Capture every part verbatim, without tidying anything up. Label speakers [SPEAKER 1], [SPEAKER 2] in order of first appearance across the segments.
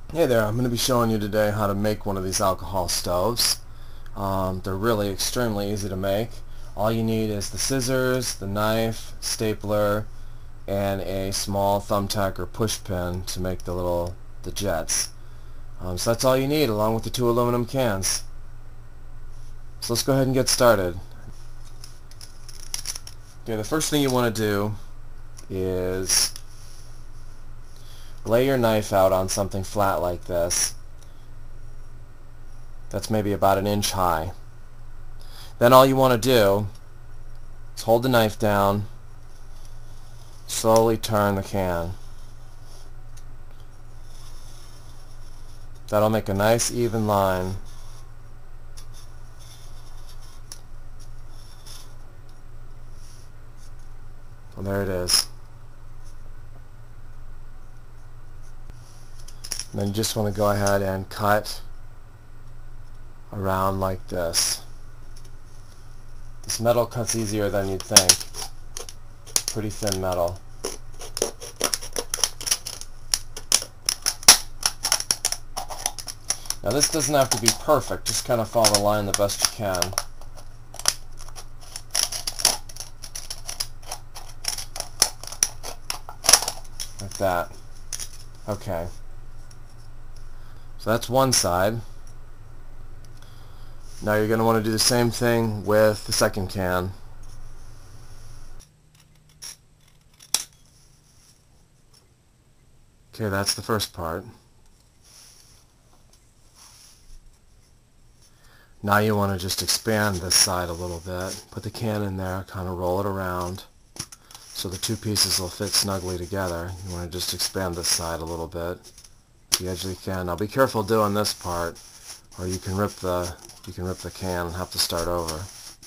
[SPEAKER 1] Hey there, I'm going to be showing you today how to make one of these alcohol stoves. Um, they're really extremely easy to make. All you need is the scissors, the knife, stapler, and a small thumbtack or push pin to make the little the jets. Um, so that's all you need, along with the two aluminum cans. So let's go ahead and get started. Okay, the first thing you want to do is lay your knife out on something flat like this. That's maybe about an inch high. Then all you want to do is hold the knife down, slowly turn the can. That'll make a nice even line. Well, there it is. And then you just want to go ahead and cut around like this. This metal cuts easier than you'd think. Pretty thin metal. Now this doesn't have to be perfect, just kind of follow the line the best you can. Like that. Okay. So that's one side. Now you're going to want to do the same thing with the second can. Okay, that's the first part. Now you want to just expand this side a little bit. Put the can in there, kind of roll it around so the two pieces will fit snugly together. You want to just expand this side a little bit, the edge of the can. Now be careful doing this part, or you can rip the you can rip the can and have to start over.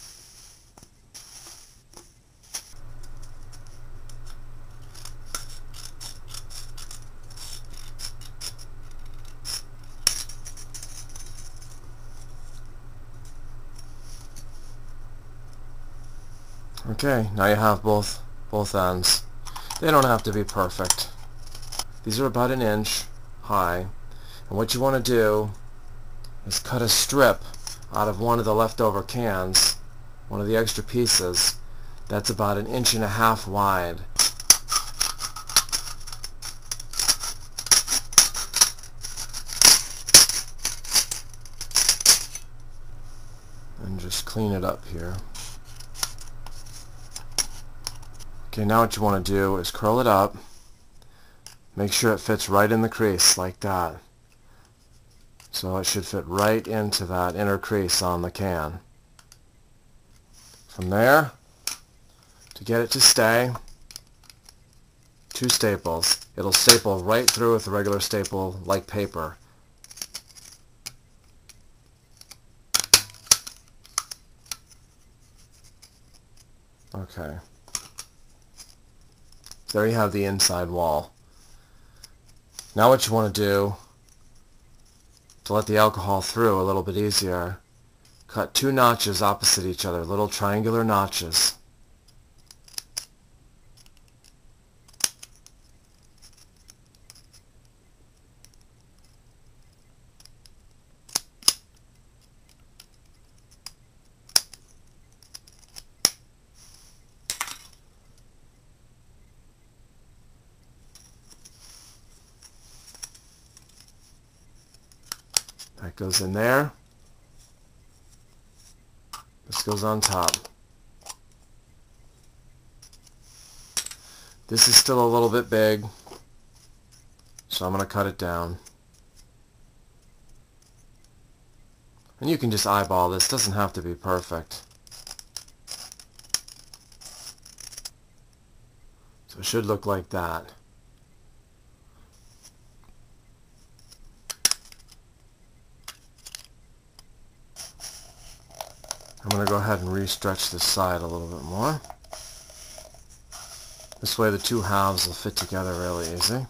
[SPEAKER 1] Okay, now you have both both ends. They don't have to be perfect. These are about an inch high, and what you want to do is cut a strip out of one of the leftover cans, one of the extra pieces, that's about an inch and a half wide. And just clean it up here. Okay, now what you want to do is curl it up. Make sure it fits right in the crease, like that. So it should fit right into that inner crease on the can. From there, to get it to stay, two staples. It'll staple right through with a regular staple like paper. Okay. So there you have the inside wall. Now what you want to do, to let the alcohol through a little bit easier, cut two notches opposite each other, little triangular notches. That goes in there. This goes on top. This is still a little bit big, so I'm going to cut it down. And you can just eyeball this. It doesn't have to be perfect. So it should look like that. I'm going to go ahead and re-stretch this side a little bit more. This way the two halves will fit together really easy.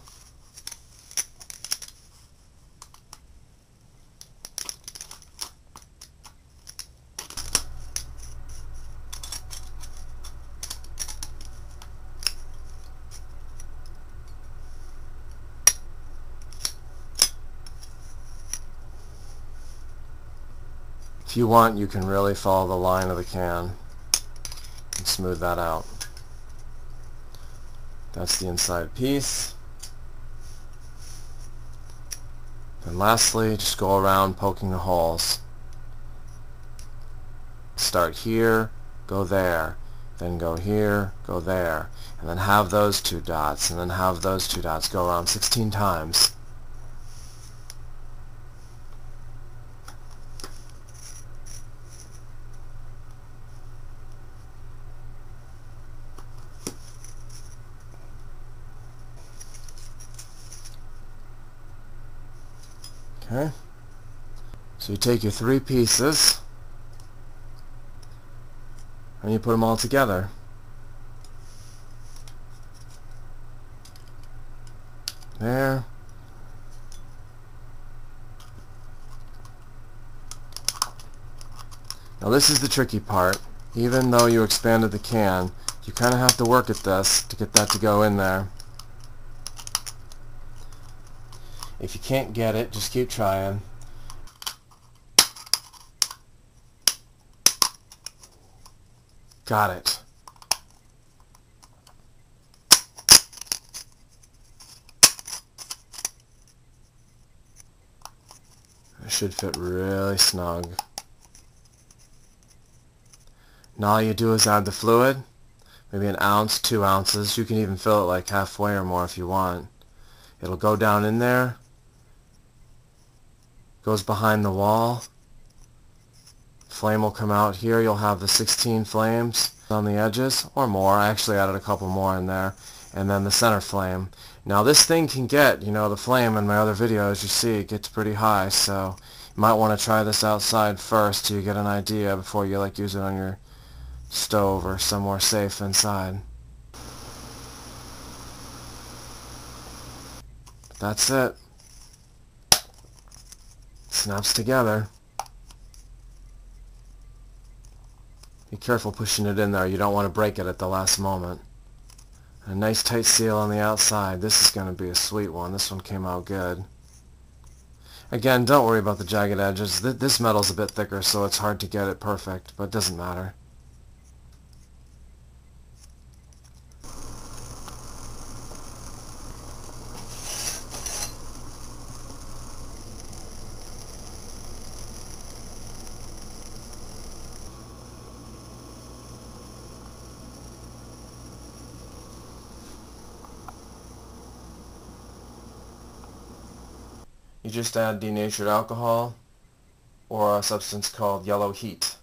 [SPEAKER 1] If you want, you can really follow the line of the can and smooth that out. That's the inside piece. And lastly, just go around poking the holes. Start here, go there, then go here, go there, and then have those two dots, and then have those two dots go around sixteen times. Okay, so you take your three pieces and you put them all together. There. Now this is the tricky part. Even though you expanded the can, you kind of have to work at this to get that to go in there. If you can't get it, just keep trying. Got it. It should fit really snug. Now all you do is add the fluid, maybe an ounce, two ounces. You can even fill it like halfway or more if you want. It'll go down in there, goes behind the wall. Flame will come out here. You'll have the sixteen flames on the edges, or more. I actually added a couple more in there. And then the center flame. Now this thing can get, you know, the flame in my other videos, you see it gets pretty high, so you might want to try this outside first till you get an idea before you like use it on your stove or somewhere safe inside. That's it. Snaps together. Be careful pushing it in there. You don't want to break it at the last moment. A nice tight seal on the outside. This is going to be a sweet one. This one came out good. Again, don't worry about the jagged edges. Th this metal's a bit thicker, so it's hard to get it perfect, but it doesn't matter. You just add denatured alcohol or a substance called yellow heat.